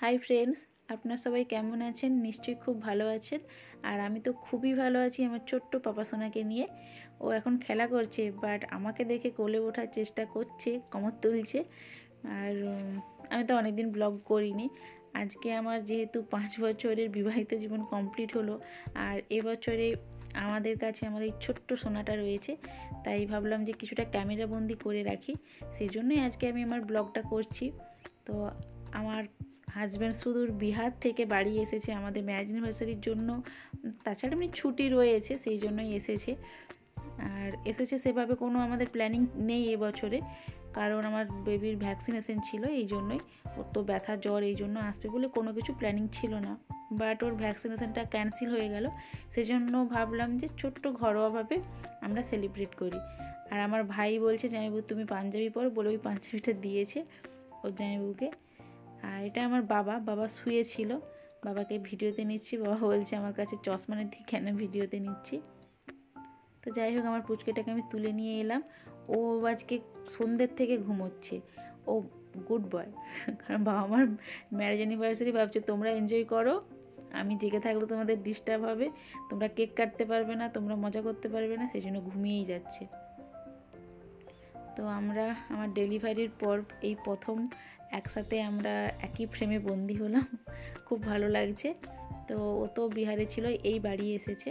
Hi friends, আপনারা সবাই কেমন আছেন? নিশ্চয়ই খুব ভালো আছেন। আর আমি তো খুবই ভালো আছি আমার ছোট্ট পাপা সোনাকে নিয়ে। ও এখন খেলা করছে, বাট আমাকে দেখে কোলে ওঠার চেষ্টা করছে, কোমর তুলছে। আর আমি তো অনেকদিন ব্লগ করিনি। আজকে আমার যেহেতু 5 বছরের বিবাহিত জীবন কমপ্লিট হলো, আর এবছরে আমাদের কাছে আমার এই ছোট্ট সোনাটা রয়েছে, তাই ভাবলাম যে কিছুটা ক্যামেরাবন্দি করে রাখি। সেই জন্যই আজকে আমি আমার ব্লগটা করছি। তো আমার হাজব্যান্ড সুদূর বিহার থেকে বাড়ি এসেছে আমাদের ম্যারেজ অ্যানিভার্সারির জন্য। তাছাড়া এমনি ছুটি রয়েছে, সেই জন্যই এসেছে। আর এসেছে সেভাবে কোনো আমাদের প্ল্যানিং নেই এবছরে, কারণ আমার বেবির ভ্যাকসিনেশন ছিল, এই জন্যই। ওর তো ব্যথা জ্বর, এই জন্য আসবে বলে কোনো কিছু প্ল্যানিং ছিল না, বাট ওর ভ্যাকসিনেশনটা ক্যান্সেল হয়ে গেল। সেজন্য ভাবলাম যে ছোট্ট ঘরোয়াভাবে আমরা সেলিব্রেট করি। আর আমার ভাই বলছে, জামাইবাবু তুমি পাঞ্জাবি পরো, বলে ওই পাঞ্জাবিটা দিয়েছে ওর জামাইবাবুকে। আর এটা আমার বাবা শুয়েছিল, বাবাকে ভিডিওতে নিচ্ছি। বাবা বলছে আমার কাছে চশমা নেই, তুই কেন ভিডিওতে নিচ্ছি? তো যাই হোক, আমার পুচকেটাকে আমি তুলে নিয়ে এলাম। ও আজকে সন্ধ্যের থেকে ঘুমোচ্ছে, ও গুড বয়। কারণ বাবা আমার ম্যারেজ অ্যানিভার্সারি, ভাবছে তোমরা এনজয় করো, আমি জেগে থাকলে তোমাদের ডিস্টার্ব হবে, তোমরা কেক কাটতে পারবে না, তোমরা মজা করতে পারবে না, সেই জন্য ঘুমিয়েই যাচ্ছে। তো আমরা আমার ডেলিভারির পর এই প্রথম একসাথে আমরা একই ফ্রেমে বন্দি হলাম, খুব ভালো লাগছে। তো ও তো বিহারে ছিল, এই বাড়ি এসেছে।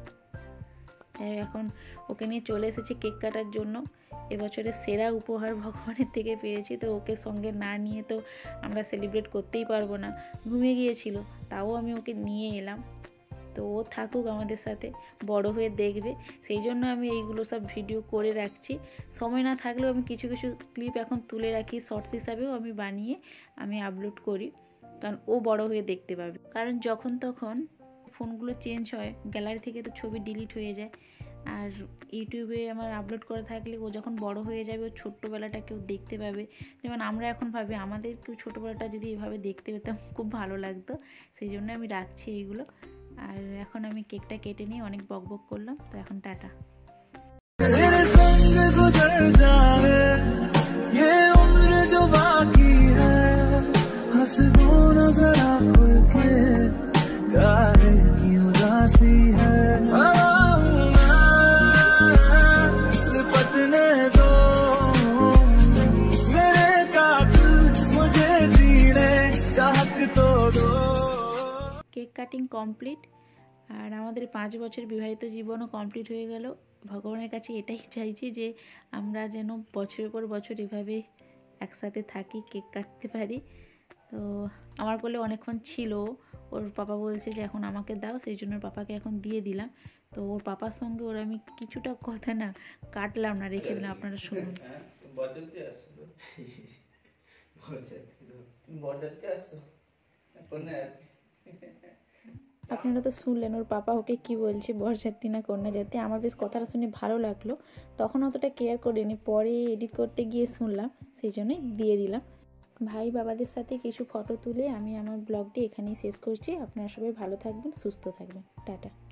এখন ওকে নিয়ে চলে এসেছি কেক কাটার জন্য। এবছরের সেরা উপহার ভগবানের থেকে পেয়েছি, তো ওকে সঙ্গে না নিয়ে তো আমরা সেলিব্রেট করতেই পারবো না। ঘুমিয়ে গিয়েছিল, তাও আমি ওকে নিয়ে এলাম। তো ও থাকুক আমাদের সাথে, বড় হয়ে দেখবে, সেই জন্য আমি এইগুলো সব ভিডিও করে রাখছি। সময় না থাকলেও আমি কিছু কিছু ক্লিপ এখন তুলে রাখি, শর্টস হিসাবেও আমি বানিয়ে আমি আপলোড করি, কারণ ও বড় হয়ে দেখতে পাবে। কারণ যখন তখন ফোনগুলো চেঞ্জ হয়, গ্যালারি থেকে তো ছবি ডিলিট হয়ে যায়। আর ইউটিউবে আমার আপলোড করা থাকলে ও যখন বড় হয়ে যাবে, ও ছোট্টবেলাটা কেউ দেখতে পাবে। যেমন আমরা এখন ভাবি আমাদের কেউ ছোটোবেলাটা যদি এভাবে দেখতে পেতাম, খুব ভালো লাগতো। সেই জন্য আমি রাখছি এইগুলো। আর এখন আমি কেকটা কেটে নিয়ে অনেক বকবক করলাম, তো এখন টাটা। কেক কাটিং কমপ্লিট, আর আমাদের 5 বছর বিবাহিত জীবনও কমপ্লিট হয়ে গেল। ভগবানের কাছে এটাই চাইছি যে আমরা যেন বছরের পর বছর এভাবে একসাথে থাকি, কেক কাটতে পারি। তো আমার কোলে অনেকক্ষণ ছিল, ওর পাপা বলছে যে এখন আমাকে দাও, সেই জন্য পাপাকে এখন দিয়ে দিলাম। তো ওর পাপার সঙ্গে ওর আমি কিছুটা কথা না কাটলাম না, রেখে দিলাম, আপনারা শুনুন। আপনারা তো শুনলেন ওর পাপা ওকে কি বলছে, বরযাত্রী না কন্যা যাত্রী। আমার বেশ কথাটা শুনে ভালো লাগলো, তখন অতটা কেয়ার করিনি, পরে এডিট করতে গিয়ে শুনলাম, সেই জন্যই দিয়ে দিলাম। ভাই বাবাদের সাথে কিছু ফটো তুলে আমি আমার ব্লগটি এখানেই শেষ করছি। আপনারা সবাই ভালো থাকবেন, সুস্থ থাকবেন, টাটা।